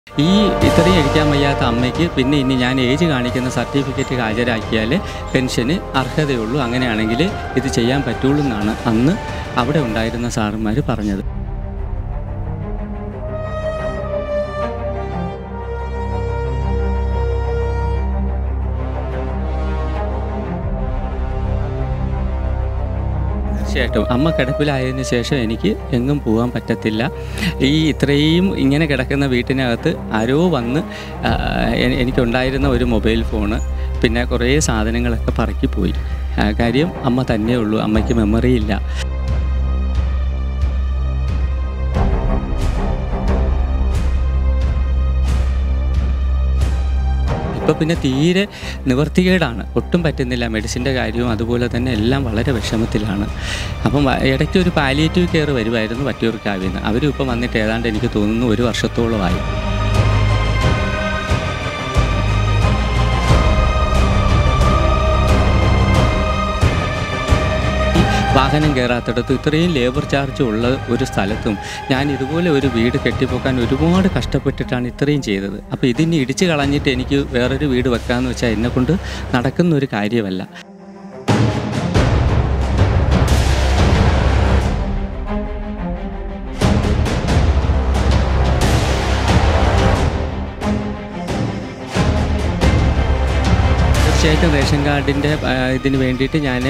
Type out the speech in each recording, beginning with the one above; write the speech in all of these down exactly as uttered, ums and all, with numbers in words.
ഈ ഇത്രയും എഴുതിക്കാൻ വയ്യാത്ത അമ്മയ്ക്ക് പിന്നെ ഇനി ഞാൻ ഏജ് കാണിക്കുന്ന സർട്ടിഫിക്കറ്റ് ഹാജരാക്കിയാൽ പെൻഷന് അർഹതയുള്ളൂ, അങ്ങനെയാണെങ്കിൽ ഇത് ചെയ്യാൻ പറ്റുള്ളൂ എന്നാണ് അന്ന് അവിടെ ഉണ്ടായിരുന്ന സാറുമാർ പറഞ്ഞത്. തീർച്ചയായിട്ടും അമ്മ കിടപ്പിലായതിനു ശേഷം എനിക്ക് എങ്ങും പോകാൻ പറ്റത്തില്ല. ഈ ഇത്രയും ഇങ്ങനെ കിടക്കുന്ന വീട്ടിനകത്ത് ആരോ വന്ന് എനിക്കുണ്ടായിരുന്ന ഒരു മൊബൈൽ ഫോണ് പിന്നെ കുറേ സാധനങ്ങളൊക്കെ പറക്കിപ്പോയി. കാര്യം അമ്മ തന്നെ ഉള്ളൂ, അമ്മയ്ക്ക് മെമ്മറിയില്ല. ഇപ്പോൾ പിന്നെ തീരെ നിവർത്തികേടാണ്, ഒട്ടും പറ്റുന്നില്ല. മെഡിസിൻ്റെ കാര്യവും അതുപോലെ തന്നെ എല്ലാം വളരെ വിഷമത്തിലാണ്. അപ്പം ഇടയ്ക്ക് ഒരു പാലിയേറ്റീവ് കെയർ വരുമായിരുന്നു വട്ടിയൂർക്കാവിൽ നിന്ന്. അവരും ഇപ്പം വന്നിട്ട് ഏതാണ്ട് എനിക്ക് തോന്നുന്നു ഒരു വർഷത്തോളമായി. വാഹനം കയറാത്തിടത്തും ഇത്രയും ലേബർ ചാർജ് ഉള്ള ഒരു സ്ഥലത്തും ഞാൻ ഇതുപോലെ ഒരു വീട് കെട്ടിപ്പോക്കാൻ ഒരുപാട് കഷ്ടപ്പെട്ടിട്ടാണ് ഇത്രയും ചെയ്തത്. അപ്പോൾ ഇതിനി ഇടിച്ച് കളഞ്ഞിട്ട് എനിക്ക് വേറൊരു വീട് വെക്കാമെന്ന് വെച്ചാൽ എന്നെക്കൊണ്ട് നടക്കുന്നൊരു കാര്യമല്ല. തീർച്ചയായിട്ടും റേഷൻ കാർഡിൻ്റെ ഇതിന് വേണ്ടിയിട്ട് ഞാൻ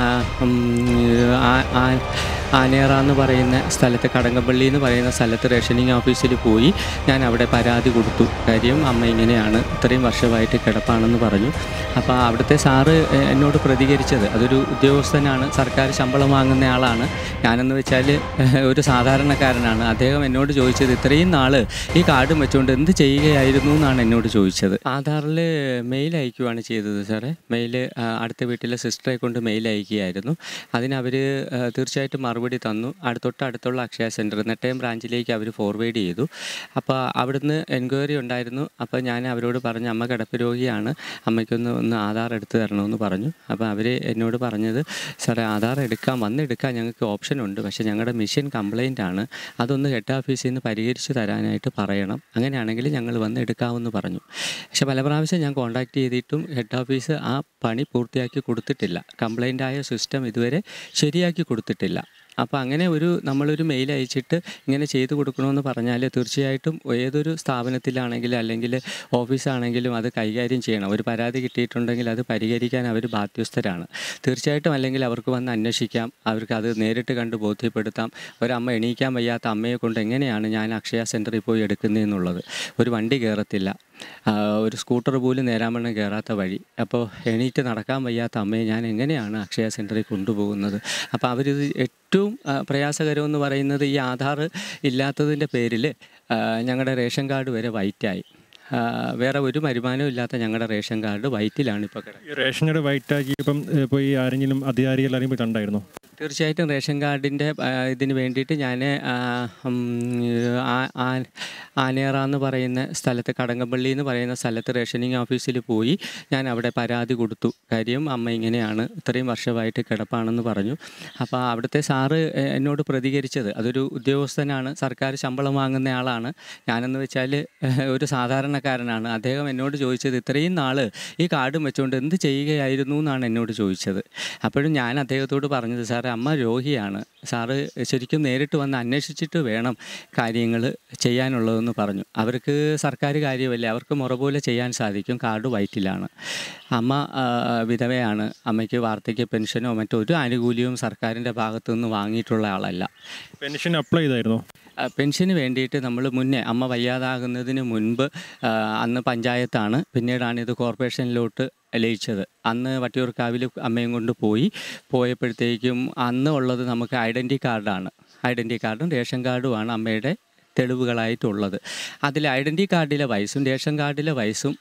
ആനേറ എന്ന് പറയുന്ന സ്ഥലത്ത്, കടങ്ങപ്പള്ളി എന്ന് പറയുന്ന സ്ഥലത്ത് റേഷനിങ് ഓഫീസിൽ പോയി ഞാൻ അവിടെ പരാതി കൊടുത്തു. കാര്യം അമ്മ ഇങ്ങനെയാണ്, ഇത്രയും വർഷമായിട്ട് കിടപ്പാണെന്ന് പറഞ്ഞു. അപ്പോൾ അവിടുത്തെ സാറ് എന്നോട് പ്രതികരിച്ചത്, അതൊരു ഉദ്യോഗസ്ഥനാണ്, സർക്കാർ ശമ്പളം വാങ്ങുന്ന ആളാണ്. ഞാനെന്ന് വെച്ചാൽ ഒരു സാധാരണക്കാരനാണ്. അദ്ദേഹം എന്നോട് ചോദിച്ചത് ഇത്രയും നാൾ ഈ കാർഡും വെച്ചുകൊണ്ട് എന്ത് ചെയ്യുകയായിരുന്നു എന്നാണ് എന്നോട് ചോദിച്ചത്. ആധാറിൽ മെയിൽ അയക്കുകയാണ് ചെയ്തത് സാറേ. മെയിൽ അടുത്ത വീട്ടിലെ സിസ്റ്ററെ കൊണ്ട് മെയിൽ അയക്കുകയായിരുന്നു. അതിനവർ തീർച്ചയായിട്ടും മറുപടി തന്നു. തൊട്ടടുത്തുള്ള അക്ഷയ സെൻറ്റർ നെട്ടയം ബ്രാഞ്ചിലേക്ക് അവർ ഫോർവേഡ് ചെയ്തു. അപ്പോൾ അവിടുന്ന് എൻക്വയറി ഉണ്ടായിരുന്നു. അപ്പോൾ ഞാൻ അവരോട് പറഞ്ഞു അമ്മ കിടപ്പ് രോഗിയാണ്, അമ്മയ്ക്കൊന്ന് ഒന്ന് ആധാർ എടുത്ത് തരണമെന്ന് പറഞ്ഞു. അപ്പോൾ അവർ എന്നോട് പറഞ്ഞത് സാറേ ആധാർ എടുക്കാം, വന്നെടുക്കാൻ ഞങ്ങൾക്ക് ഓപ്ഷൻ ഉണ്ട്, പക്ഷേ ഞങ്ങളുടെ മെഷീൻ കംപ്ലയിൻ്റ് ആണ്, അതൊന്ന് ഹെഡ് ഓഫീസിൽ നിന്ന് പരിഹരിച്ച് തരാനായിട്ട് പറയണം, അങ്ങനെയാണെങ്കിൽ ഞങ്ങൾ വന്ന് എടുക്കാമെന്ന് പറഞ്ഞു. പക്ഷേ പല പ്രാവശ്യം ഞാൻ കോൺടാക്റ്റ് ചെയ്തിട്ടും ഹെഡ് ഓഫീസ് ആ പണി പൂർത്തിയാക്കി കൊടുത്തിട്ടില്ല. കംപ്ലയിൻ്റായ സിസ്റ്റം ഇതുവരെ ശരിയാക്കി കൊടുത്തിട്ടില്ല. അപ്പോൾ അങ്ങനെ ഒരു നമ്മളൊരു മെയിൽ അയച്ചിട്ട് ഇങ്ങനെ ചെയ്തു കൊടുക്കണമെന്ന് പറഞ്ഞാൽ തീർച്ചയായിട്ടും ഏതൊരു സ്ഥാപനത്തിലാണെങ്കിലും അല്ലെങ്കിൽ ഓഫീസാണെങ്കിലും അത് കൈകാര്യം ചെയ്യണം. ഒരു പരാതി കിട്ടിയിട്ടുണ്ടെങ്കിൽ അത് പരിഹരിക്കാൻ അവർ ബാധ്യസ്ഥരാണ് തീർച്ചയായിട്ടും. അല്ലെങ്കിൽ അവർക്ക് വന്ന് അന്വേഷിക്കാം, അവർക്ക് അത് നേരിട്ട് കണ്ട് ബോധ്യപ്പെടുത്താം. ഒരമ്മ എണീക്കാൻ വയ്യാത്ത അമ്മയെ കൊണ്ട് എങ്ങനെയാണ് ഞാൻ അക്ഷയ സെൻറ്ററിൽ പോയി എടുക്കുന്നതെന്നുള്ളത്. ഒരു വണ്ടി കയറത്തില്ല, ഒരു സ്കൂട്ടർ പോലും നേരാമണ്ണം കയറാത്ത വഴി. അപ്പോൾ എണീറ്റ് നടക്കാൻ വയ്യാത്ത അമ്മയെ ഞാൻ എങ്ങനെയാണ് അക്ഷയ സെൻറ്ററിൽ കൊണ്ടുപോകുന്നത്? അപ്പോൾ അവരിത് ഏറ്റവും പ്രയാസകരമെന്ന് പറയുന്നത് ഈ ആധാർ ഇല്ലാത്തതിൻ്റെ പേരിൽ ഞങ്ങളുടെ റേഷൻ കാർഡ് വരെ വൈറ്റായി. വേറെ ഒരു വരുമാനവും ഇല്ലാത്ത ഞങ്ങളുടെ റേഷൻ കാർഡ് വൈറ്റിലാണ് ഇപ്പോൾ കിടക്കുന്നത്. റേഷൻ കാർഡ് വൈറ്റാക്കി ഇപ്പം പോയി ആരെങ്കിലും അധികാരികൾ അറിയുമ്പോൾ കണ്ടായിരുന്നോ? തീർച്ചയായിട്ടും റേഷൻ കാർഡിൻ്റെ ഇതിന് വേണ്ടിയിട്ട് ഞാൻ ആനേറ എന്ന് പറയുന്ന സ്ഥലത്ത്, കടങ്ങപ്പള്ളി എന്ന് പറയുന്ന സ്ഥലത്ത് റേഷനിങ് ഓഫീസിൽ പോയി ഞാൻ അവിടെ പരാതി കൊടുത്തു. കാര്യം അമ്മ ഇങ്ങനെയാണ്, ഇത്രയും വർഷമായിട്ട് കിടപ്പാണെന്ന് പറഞ്ഞു. അപ്പോൾ അവിടുത്തെ സാറ് എന്നോട് പ്രതികരിച്ചത്, അതൊരു ഉദ്യോഗസ്ഥനാണ്, സർക്കാർ ശമ്പളം വാങ്ങുന്ന ആളാണ്. ഞാനെന്ന് വെച്ചാൽ ഒരു സാധാരണക്കാരനാണ്. അദ്ദേഹം എന്നോട് ചോദിച്ചത് ഇത്രയും നാൾ ഈ കാർഡും വെച്ചുകൊണ്ട് എന്ത് ചെയ്യുകയായിരുന്നു എന്നാണ് എന്നോട് ചോദിച്ചത്. അപ്പോഴും ഞാൻ അദ്ദേഹത്തോട് പറഞ്ഞത് സാറേ അമ്മ രോഗിയാണ്, സാറ് ശരിക്കും നേരിട്ട് വന്ന് അന്വേഷിച്ചിട്ട് വേണം കാര്യങ്ങൾ ചെയ്യാനുള്ളതെന്ന് പറഞ്ഞു. അവർക്ക് സർക്കാർ കാര്യമല്ലേ, അവർക്ക് മുറ പോലെ ചെയ്യാൻ സാധിക്കും. കാർഡ് വൈറ്റിലാണ്, അമ്മ വിധവയാണ്, അമ്മയ്ക്ക് വാർദ്ധക്യ പെൻഷനോ മറ്റൊരു ആനുകൂല്യവും സർക്കാരിൻ്റെ ഭാഗത്തു നിന്ന് വാങ്ങിയിട്ടുള്ള ആളല്ല. Pension apply ചെയ്തായിരുന്നോ? പെൻഷന് വേണ്ടിയിട്ട് നമ്മൾ മുന്നേ അമ്മ വയ്യാതാകുന്നതിന് മുൻപ് അന്ന് പഞ്ചായത്താണ്, പിന്നീടാണ് ഇത് കോർപ്പറേഷനിലോട്ട് ലയിച്ചത്. അന്ന് വട്ടിയൂർക്കാവിൽ അമ്മയും കൊണ്ട് പോയി പോയപ്പോഴത്തേക്കും അന്ന് ഉള്ളത് നമുക്ക് ഐഡൻറ്റി കാർഡാണ്. ഐഡൻറ്റി കാർഡും റേഷൻ കാർഡുമാണ് അമ്മയുടെ തെളിവുകളായിട്ടുള്ളത്. അതിൽ ഐഡൻറ്റി കാർഡിലെ വയസ്സും റേഷൻ കാർഡിലെ വയസ്സും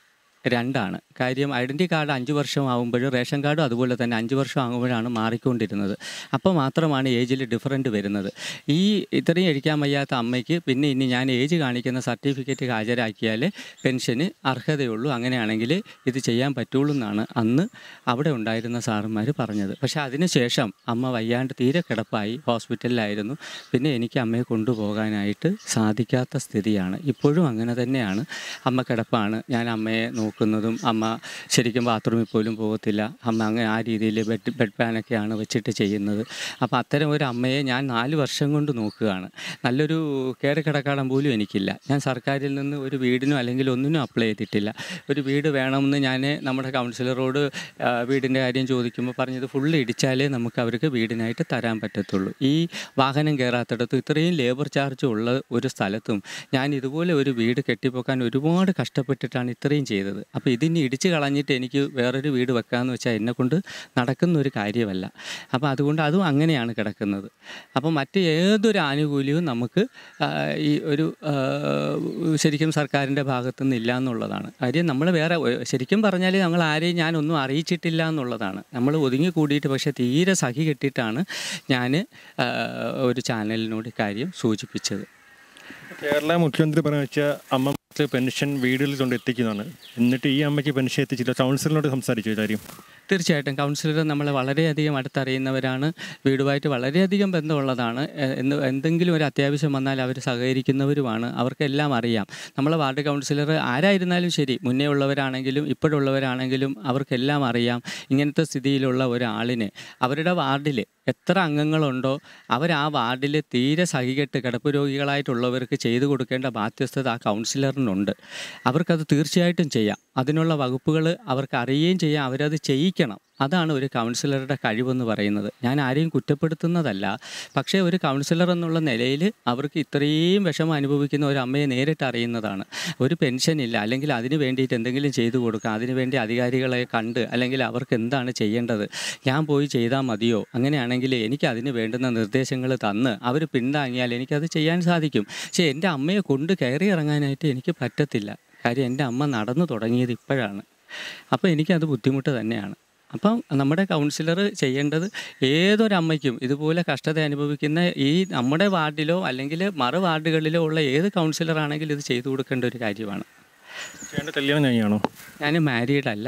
രണ്ടാണ്. കാര്യം ഐഡൻറ്റി കാർഡ് അഞ്ച് വർഷം ആകുമ്പോൾ റേഷൻ കാർഡും അതുപോലെ തന്നെ അഞ്ച് വർഷം ആകുമ്പോഴാണ് മാറിക്കൊണ്ടിരുന്നത്. അപ്പോൾ മാത്രമാണ് ഏജിൽ ഡിഫറൻറ്റ് വരുന്നത്. ഈ ഇത്രയും എഴുതിക്കാൻ വയ്യാത്ത അമ്മയ്ക്ക് പിന്നെ ഇനി ഞാൻ ഏജ് കാണിക്കുന്ന സർട്ടിഫിക്കറ്റ് ഹാജരാക്കിയാൽ പെൻഷന് അർഹതയുള്ളൂ, അങ്ങനെയാണെങ്കിൽ ഇത് ചെയ്യാൻ പറ്റുള്ളൂ എന്നാണ് അന്ന് അവിടെ ഉണ്ടായിരുന്ന സാറന്മാർ പറഞ്ഞത്. പക്ഷേ അതിന് ശേഷം അമ്മ വയ്യാണ്ട് തീരെ കിടപ്പായി, ഹോസ്പിറ്റലിലായിരുന്നു. പിന്നെ എനിക്ക് അമ്മയെ കൊണ്ടുപോകാനായിട്ട് സാധിക്കാത്ത സ്ഥിതിയാണ്. ഇപ്പോഴും അങ്ങനെ തന്നെയാണ്. അമ്മ കിടപ്പാണ്, ഞാൻ അമ്മയെ നോക്കുന്നതും. അമ്മ ശരിക്കും ബാത്റൂമിൽ പോലും പോകത്തില്ല. അമ്മ അങ്ങനെ ആ രീതിയിൽ ബെഡ് ബെഡ് പാനൊക്കെയാണ് വെച്ചിട്ട് ചെയ്യുന്നത്. അപ്പോൾ അത്തരം ഒരു അമ്മയെ ഞാൻ നാല് വർഷം കൊണ്ട് നോക്കുകയാണ്. നല്ലൊരു കയറി കിടക്കാടം പോലും എനിക്കില്ല. ഞാൻ സർക്കാരിൽ നിന്ന് ഒരു വീടിനോ അല്ലെങ്കിൽ ഒന്നിനും അപ്ലൈ ചെയ്തിട്ടില്ല. ഒരു വീട് വേണമെന്ന് ഞാൻ നമ്മുടെ കൗൺസിലറോട് വീടിൻ്റെ കാര്യം ചോദിക്കുമ്പോൾ പറഞ്ഞത് ഫുള്ള് ഇടിച്ചാലേ നമുക്ക് അവർക്ക് വീടിനായിട്ട് തരാൻ പറ്റത്തുള്ളൂ. ഈ വാഹനം കയറാത്തിടത്തും ഇത്രയും ലേബർ ചാർജ് ഉള്ള ഒരു സ്ഥലത്തും ഞാൻ ഇതുപോലെ ഒരു വീട് കെട്ടിപ്പോക്കാൻ ഒരുപാട് കഷ്ടപ്പെട്ടിട്ടാണ് ഇത്രയും ചെയ്തത്. അപ്പോൾ ഇതിനി ഇടിച്ച് കളഞ്ഞിട്ട് എനിക്ക് വേറൊരു വീട് വെക്കാമെന്ന് വെച്ചാൽ എന്നെക്കൊണ്ട് നടക്കുന്ന ഒരു കാര്യമല്ല. അപ്പോൾ അതുകൊണ്ട് അതും അങ്ങനെയാണ് കിടക്കുന്നത്. അപ്പോൾ മറ്റ് ഏതൊരു ആനുകൂല്യവും നമുക്ക് ഈ ഒരു ശരിക്കും സർക്കാരിൻ്റെ ഭാഗത്തുനിന്ന് ഇല്ല എന്നുള്ളതാണ് കാര്യം. നമ്മൾ വേറെ ശരിക്കും പറഞ്ഞാൽ ഞങ്ങൾ ആരെയും ഞാനൊന്നും അറിയിച്ചിട്ടില്ല എന്നുള്ളതാണ്. നമ്മൾ ഒതുങ്ങി കൂടിയിട്ട് പക്ഷേ തീരെ സഹി കെട്ടിയിട്ടാണ് ഞാൻ ഒരു ചാനലിനോട് കാര്യം സൂചിപ്പിച്ചത്. കേരള മുഖ്യമന്ത്രി പറഞ്ഞു വെച്ചാൽ അമ്മ പെൻഷൻ വീടുകളിൽ കൊണ്ട് എത്തിക്കുന്നതാണ്. എന്നിട്ട് ഈ അമ്മയ്ക്ക് പെൻഷൻ എത്തിച്ചില്ല. കൗൺസിലറിനോട് സംസാരിച്ചു കാര്യം? തീർച്ചയായിട്ടും കൗൺസിലർ നമ്മളെ വളരെയധികം അടുത്തറിയുന്നവരാണ്, വീടുമായിട്ട് വളരെയധികം ബന്ധമുള്ളതാണ്. എന്ന് എന്തെങ്കിലും ഒരു അത്യാവശ്യം വന്നാൽ അവർ സഹകരിക്കുന്നവരുമാണ്. അവർക്കെല്ലാം അറിയാം. നമ്മളെ വാർഡ് കൗൺസിലർ ആരായിരുന്നാലും ശരി, മുന്നേ ഉള്ളവരാണെങ്കിലും ഇപ്പോഴുള്ളവരാണെങ്കിലും അവർക്കെല്ലാം അറിയാം ഇങ്ങനത്തെ സ്ഥിതിയിലുള്ള ഒരാളിന് അവരുടെ വാർഡിൽ എത്ര അംഗങ്ങളുണ്ടോ അവർ ആ വാർഡിൽ തീരെ സഹികെട്ട് കിടപ്പ് രോഗികളായിട്ടുള്ളവർക്ക് ചെയ്തു കൊടുക്കേണ്ട ബാധ്യസ്ഥത ആ കൗൺസിലറിനുണ്ട്. അവർക്കത് തീർച്ചയായിട്ടും ചെയ്യാം. അതിനുള്ള വകുപ്പുകൾ അവർക്ക് അറിയുകയും ചെയ്യാം, അവരത് ചെയ്യിക്കണം. അതാണ് ഒരു കൗൺസിലറുടെ കഴിവെന്ന് പറയുന്നത്. ഞാൻ ആരെയും കുറ്റപ്പെടുത്തുന്നതല്ല. പക്ഷേ ഒരു കൗൺസിലർ എന്നുള്ള നിലയിൽ അവർക്ക് ഇത്രയും വിഷമം അനുഭവിക്കുന്ന ഒരു അമ്മയെ നേരിട്ട് അറിയുന്നതാണ്. ഒരു പെൻഷനില്ല, അല്ലെങ്കിൽ അതിന് വേണ്ടിയിട്ട് എന്തെങ്കിലും ചെയ്തു കൊടുക്കാം, അതിനുവേണ്ടി അധികാരികളെ കണ്ട് അല്ലെങ്കിൽ അവർക്ക് എന്താണ് ചെയ്യേണ്ടത്, ഞാൻ പോയി ചെയ്താൽ മതിയോ, അങ്ങനെയാണെങ്കിൽ എനിക്ക് അതിന് വേണ്ടുന്ന നിർദ്ദേശങ്ങൾ തന്ന് അവർ പിന്താങ്ങിയാൽ എനിക്കത് ചെയ്യാൻ സാധിക്കും. പക്ഷേ എൻ്റെ അമ്മയെ കൊണ്ട് കയറി ഇറങ്ങാനായിട്ട് എനിക്ക് പറ്റത്തില്ല. കാര്യം എൻ്റെ അമ്മ നടന്നു തുടങ്ങിയത് ഇപ്പോഴാണ്. അപ്പോൾ എനിക്കത് ബുദ്ധിമുട്ട് തന്നെയാണ്. അപ്പം നമ്മുടെ കൗൺസിലർ ചെയ്യേണ്ടത് ഏതൊരമ്മയ്ക്കും ഇതുപോലെ കഷ്ടത അനുഭവിക്കുന്ന ഈ നമ്മുടെ വാർഡിലോ അല്ലെങ്കിൽ മറു വാർഡുകളിലോ ഉള്ള ഏത് കൗൺസിലറാണെങ്കിലും ഇത് ചെയ്തു കൊടുക്കേണ്ട ഒരു കാര്യമാണ്. കല്യാണം കഴിഞ്ഞാണോ? ഞാൻ മാരീഡല്ല.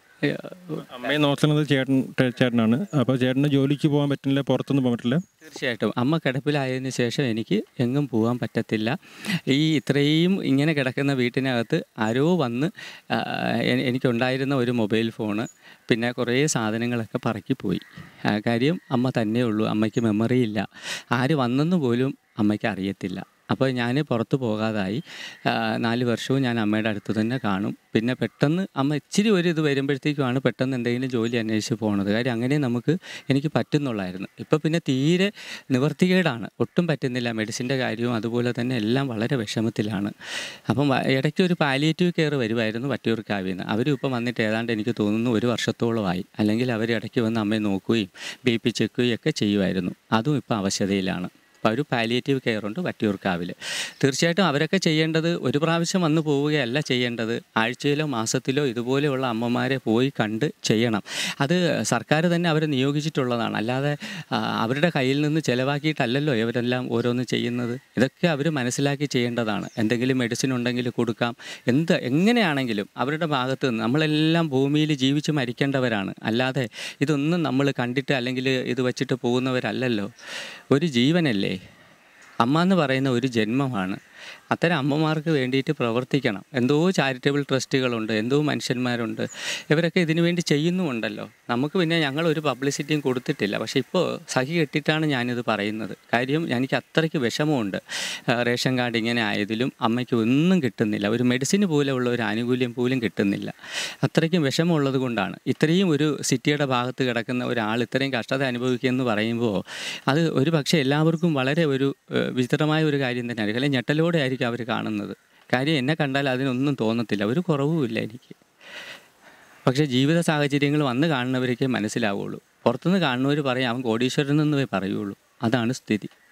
അമ്മയെ നോക്കുന്നത് ചേട്ടൻ ചേട്ടനാണ്. അപ്പോൾ ചേട്ടന് ജോലിക്ക് പോകാൻ പറ്റില്ല, പുറത്തൊന്നും പോകാൻ പറ്റില്ല? തീർച്ചയായിട്ടും അമ്മ കിടപ്പിലായതിനു ശേഷം എനിക്ക് എങ്ങും പോകാൻ പറ്റത്തില്ല. ഈ ഇത്രയും ഇങ്ങനെ കിടക്കുന്ന വീട്ടിനകത്ത് ആരോ വന്ന് എനിക്കുണ്ടായിരുന്ന ഒരു മൊബൈൽ ഫോണ് പിന്നെ കുറേ സാധനങ്ങളൊക്കെ പറക്കിപ്പോയി. കാര്യം അമ്മ തന്നെ ഉള്ളൂ, അമ്മയ്ക്ക് മെമ്മറി ഇല്ല. ആര് വന്നെന്ന് പോലും അമ്മയ്ക്ക് അറിയത്തില്ല. അപ്പോൾ ഞാൻ പുറത്ത് പോകാതായി. നാല് വർഷവും ഞാൻ അമ്മയുടെ അടുത്ത് തന്നെ കാണും. പിന്നെ പെട്ടെന്ന് അമ്മ ഇച്ചിരി ഒരു ഇത് വരുമ്പോഴത്തേക്കുമാണ് പെട്ടെന്ന് എന്തെങ്കിലും ജോലി അന്വേഷിച്ച് പോകുന്നത്. കാര്യം അങ്ങനെ നമുക്ക് എനിക്ക് പറ്റുന്നുള്ളായിരുന്നു. ഇപ്പോൾ പിന്നെ തീരെ നിവർത്തികേടാണ്, ഒട്ടും പറ്റുന്നില്ല. മെഡിസിൻ്റെ കാര്യവും അതുപോലെ തന്നെ എല്ലാം വളരെ വിഷമത്തിലാണ്. അപ്പം ഇടയ്ക്ക് ഒരു പാലിയേറ്റീവ് കെയർ വരുമായിരുന്നു വട്ടിയൂർക്കാവിൽ നിന്ന്. അവരും ഇപ്പം വന്നിട്ട് ഏതാണ്ട് എനിക്ക് തോന്നുന്നു ഒരു വർഷത്തോളമായി. അല്ലെങ്കിൽ അവർ ഇടയ്ക്ക് വന്ന് അമ്മയെ നോക്കുകയും ബി പി ചെക്ക് ചെയ്യുകയും ഒക്കെ ചെയ്യുമായിരുന്നു. അതും ഇപ്പോൾ അവശതയിലാണ്. അപ്പോൾ ഒരു പാലിയേറ്റീവ് കെയർ ഉണ്ട് വട്ടിയൂർക്കാവിൽ. തീർച്ചയായിട്ടും അവരൊക്കെ ചെയ്യേണ്ടത് ഒരു പ്രാവശ്യം വന്ന് പോവുകയല്ല ചെയ്യേണ്ടത്, ആഴ്ചയിലോ മാസത്തിലോ ഇതുപോലെയുള്ള അമ്മമാരെ പോയി കണ്ട് ചെയ്യണം. അത് സർക്കാർ തന്നെ അവരെ നിയോഗിച്ചിട്ടുള്ളതാണ്. അല്ലാതെ അവരുടെ കയ്യിൽ നിന്ന് ചിലവാക്കിയിട്ടല്ലല്ലോ ഇവരെല്ലാം ഓരോന്ന് ചെയ്യുന്നത്. ഇതൊക്കെ അവർ മനസ്സിലാക്കി ചെയ്യേണ്ടതാണ്. എന്തെങ്കിലും മെഡിസിൻ ഉണ്ടെങ്കിൽ കൊടുക്കാം, എന്ത് എങ്ങനെയാണെങ്കിലും അവരുടെ ഭാഗത്ത് നിന്ന്. നമ്മളെല്ലാം ഭൂമിയിൽ ജീവിച്ച് മരിക്കേണ്ടവരാണ്, അല്ലാതെ ഇതൊന്നും നമ്മൾ കണ്ടിട്ട് അല്ലെങ്കിൽ ഇത് വച്ചിട്ട് പോകുന്നവരല്ലല്ലോ. ഒരു ജീവനല്ലേ, അമ്മ എന്ന് പറയുന്ന ഒരു ജന്മമാണ്. അത്തരം അമ്മമാർക്ക് വേണ്ടിയിട്ട് പ്രവർത്തിക്കണം. എന്തോ ചാരിറ്റബിൾ ട്രസ്റ്റുകളുണ്ട്, എന്തോ മനുഷ്യന്മാരുണ്ട്, ഇവരൊക്കെ ഇതിനു വേണ്ടി ചെയ്യുന്നുമുണ്ടല്ലോ. നമുക്ക് പിന്നെ ഞങ്ങളൊരു പബ്ലിസിറ്റിയും കൊടുത്തിട്ടില്ല. പക്ഷേ ഇപ്പോൾ സഹി കെട്ടിയിട്ടാണ് ഞാനിത് പറയുന്നത്. കാര്യം എനിക്ക് അത്രയ്ക്ക് വിഷമമുണ്ട്. റേഷൻ കാർഡ് ഇങ്ങനെ ആയതിലും അമ്മയ്ക്ക് ഒന്നും കിട്ടുന്നില്ല, ഒരു മെഡിസിന് പോലെ ഉള്ള ഒരു ആനുകൂല്യം പോലും കിട്ടുന്നില്ല. അത്രയ്ക്കും വിഷമമുള്ളത് കൊണ്ടാണ്. ഇത്രയും ഒരു സിറ്റിയുടെ ഭാഗത്ത് കിടക്കുന്ന ഒരാൾ ഇത്രയും കഷ്ടത അനുഭവിക്കുമെന്ന് പറയുമ്പോൾ അത് ഒരു പക്ഷേ എല്ലാവർക്കും വളരെ ഒരു വിചിത്രമായ ഒരു കാര്യം തന്നെയാണ്. അല്ലെങ്കിൽ ഞെട്ടലോടെ ആയിരിക്കും അവർ കാണുന്നത്. കാര്യം എന്നെ കണ്ടാൽ അതിനൊന്നും തോന്നത്തില്ല, ഒരു കുറവുമില്ല എനിക്ക്. പക്ഷേ ജീവിത സാഹചര്യങ്ങൾ വന്ന് കാണുന്നവരൊക്കെ മനസ്സിലാവുള്ളൂ. പുറത്തുനിന്ന് കാണുന്നവർ പറയും അവൻ കോടീശ്വരൻ എന്നേ പറയുള്ളൂ. അതാണ് സ്ഥിതി.